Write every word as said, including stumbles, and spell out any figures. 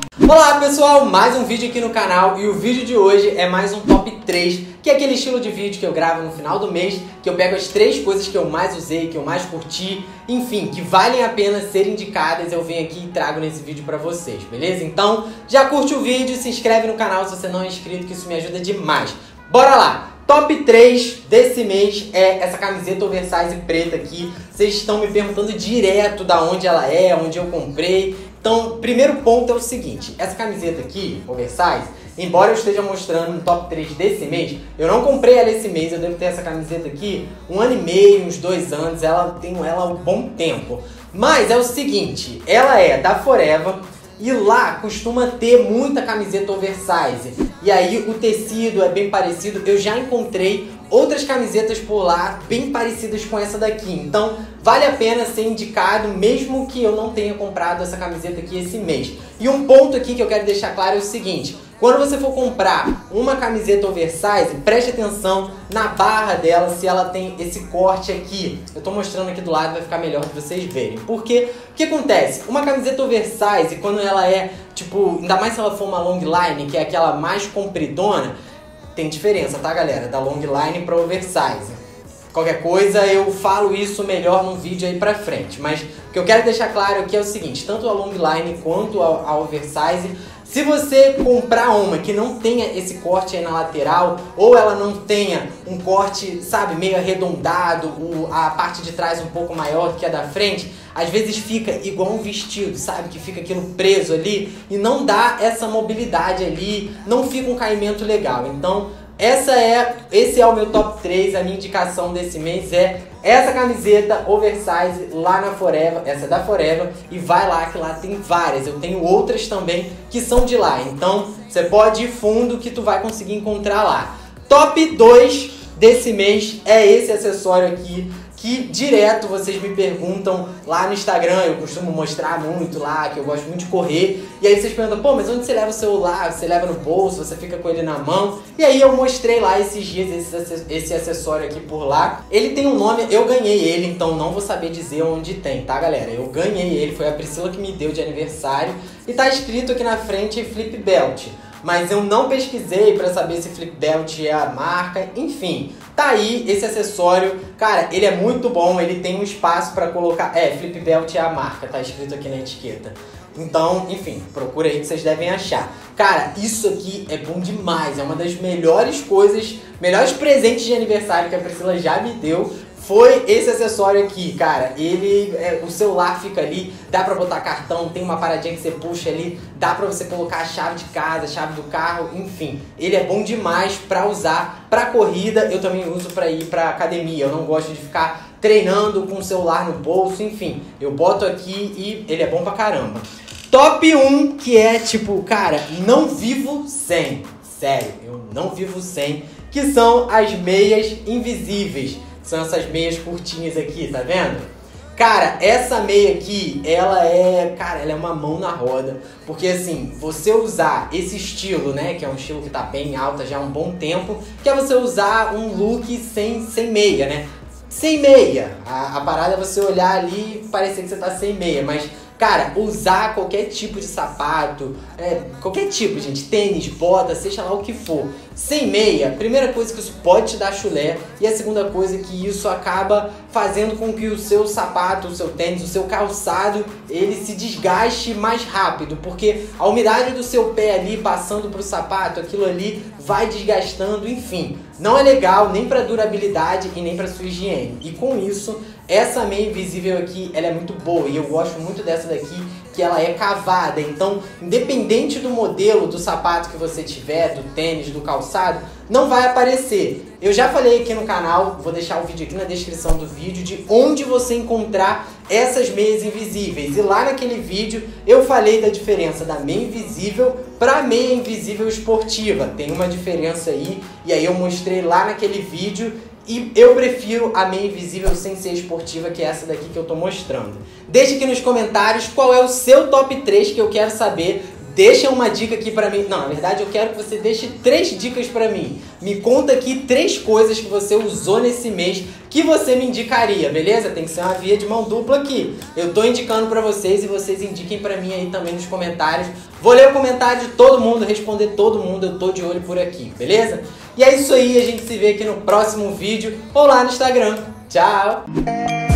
Olá pessoal, mais um vídeo aqui no canal e o vídeo de hoje é mais um top três, que é aquele estilo de vídeo que eu gravo no final do mês, que eu pego as três coisas que eu mais usei, que eu mais curti, enfim, que valem a pena ser indicadas, eu venho aqui e trago nesse vídeo pra vocês, beleza? Então, já curte o vídeo, se inscreve no canal se você não é inscrito, que isso me ajuda demais. Bora lá! Top três desse mês é essa camiseta oversize preta aqui. Vocês estão me perguntando direto da onde ela é, onde eu comprei. Então, primeiro ponto é o seguinte, essa camiseta aqui, oversize, embora eu esteja mostrando no top três desse mês, eu não comprei ela esse mês, eu devo ter essa camiseta aqui um ano e meio, uns dois anos, ela tenho ela há um bom tempo. Mas é o seguinte, ela é da Forever e lá costuma ter muita camiseta oversize. E aí o tecido é bem parecido, eu já encontrei outras camisetas por lá bem parecidas com essa daqui. Então vale a pena ser indicado mesmo que eu não tenha comprado essa camiseta aqui esse mês. E um ponto aqui que eu quero deixar claro é o seguinte, quando você for comprar uma camiseta oversize, preste atenção na barra dela, se ela tem esse corte aqui. Eu tô mostrando aqui do lado, vai ficar melhor pra vocês verem. Porque, o que acontece? Uma camiseta oversize, quando ela é, tipo, ainda mais se ela for uma long line, que é aquela mais compridona, tem diferença, tá, galera? Da long line pra oversize. Qualquer coisa eu falo isso melhor num vídeo aí pra frente. Mas o que eu quero deixar claro aqui é o seguinte, tanto a long line quanto a, a oversize, se você comprar uma que não tenha esse corte aí na lateral, ou ela não tenha um corte, sabe, meio arredondado, o, a parte de trás um pouco maior do que a da frente, às vezes fica igual um vestido, sabe, que fica aquilo preso ali e não dá essa mobilidade ali, não fica um caimento legal. Então, essa é, esse é o meu top três, a minha indicação desse mês é essa camiseta oversize lá na Forever, essa é da Forever, e vai lá que lá tem várias, eu tenho outras também que são de lá, então você pode ir fundo que tu vai conseguir encontrar lá. Top dois desse mês é esse acessório aqui, que direto vocês me perguntam lá no Instagram, eu costumo mostrar muito lá, que eu gosto muito de correr, e aí vocês perguntam, pô, mas onde você leva o celular? Você leva no bolso, você fica com ele na mão? E aí eu mostrei lá esses dias esse, esse acessório aqui por lá. Ele tem um nome, eu ganhei ele, então não vou saber dizer onde tem, tá, galera? Eu ganhei ele, foi a Priscila que me deu de aniversário, e tá escrito aqui na frente Flip Belt. Mas eu não pesquisei pra saber se Flip Belt é a marca, enfim. Tá aí esse acessório, cara, ele é muito bom, ele tem um espaço pra colocar... É, Flip Belt é a marca, tá escrito aqui na etiqueta. Então, enfim, procura aí que vocês devem achar. Cara, isso aqui é bom demais, é uma das melhores coisas, melhores presentes de aniversário que a Priscila já me deu. Foi esse acessório aqui, cara, ele, é, o celular fica ali, dá pra botar cartão, tem uma paradinha que você puxa ali, dá pra você colocar a chave de casa, a chave do carro, enfim. Ele é bom demais pra usar pra corrida, eu também uso pra ir pra academia, eu não gosto de ficar treinando com o celular no bolso, enfim. Eu boto aqui e ele é bom pra caramba. Top um, que é tipo, cara, não vivo sem, sério, eu não vivo sem, que são as meias invisíveis. São essas meias curtinhas aqui, tá vendo? Cara, essa meia aqui, ela é, cara, ela é uma mão na roda. Porque assim, você usar esse estilo, né, que é um estilo que tá bem alta já há um bom tempo, que é você usar um look sem, sem meia, né? Sem meia. A, a parada é você olhar ali e parecer que você tá sem meia, mas... Cara, usar qualquer tipo de sapato, é, qualquer tipo, gente, tênis, bota, seja lá o que for, sem meia, primeira coisa que isso pode te dar chulé, e a segunda coisa que isso acaba fazendo com que o seu sapato, o seu tênis, o seu calçado, ele se desgaste mais rápido, porque a umidade do seu pé ali passando pro sapato, aquilo ali vai desgastando, enfim. Não é legal nem para durabilidade e nem para sua higiene. E com isso, essa meia invisível aqui, ela é muito boa e eu gosto muito dessa daqui, que ela é cavada. Então, independente do modelo do sapato que você tiver, do tênis, do calçado, não vai aparecer. Eu já falei aqui no canal, vou deixar o vídeo aqui na descrição do vídeo, de onde você encontrar essas meias invisíveis. E lá naquele vídeo eu falei da diferença da meia invisível para meia invisível esportiva. Tem uma diferença aí, e aí eu mostrei lá naquele vídeo. E eu prefiro a meia invisível sem ser esportiva, que é essa daqui que eu tô mostrando. Deixe aqui nos comentários qual é o seu top três, que eu quero saber deixa uma dica aqui pra mim. Não, na verdade eu quero que você deixe três dicas pra mim. Me conta aqui três coisas que você usou nesse mês que você me indicaria, beleza? Tem que ser uma via de mão dupla aqui. Eu tô indicando pra vocês e vocês indiquem pra mim aí também nos comentários. Vou ler o comentário de todo mundo, responder todo mundo, eu tô de olho por aqui, beleza? E é isso aí, a gente se vê aqui no próximo vídeo ou lá no Instagram. Tchau!